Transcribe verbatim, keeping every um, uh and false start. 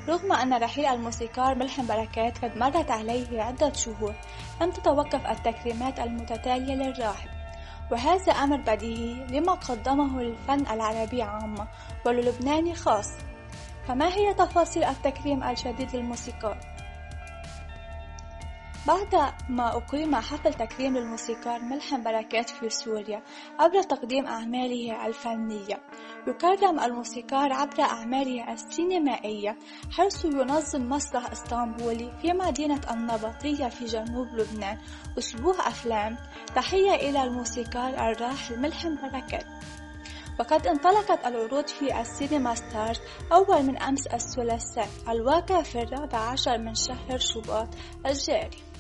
رغم أن رحيل الموسيقار ملحم بركات قد مرت عليه عدة شهور، لم تتوقف التكريمات المتتالية للراحل، وهذا أمر بديهي لما قدمه للفن العربي عامة وللبناني خاصة. فما هي تفاصيل التكريم الجديد للموسيقار؟ بعد ما أقيم حفل تكريم للموسيقار ملحم بركات في سوريا عبر تقديم أعماله الفنية، يكرم الموسيقار عبر أعماله السينمائية، حيث ينظم مسرح اسطنبولي في مدينة النبطية في جنوب لبنان أسبوع أفلام تحية إلى الموسيقار الراحل ملحم بركات. وقد انطلقت العروض في السينما ستارز أول من أمس الثلاثاء الواقع في الرابع عشر من شهر شباط الجاري.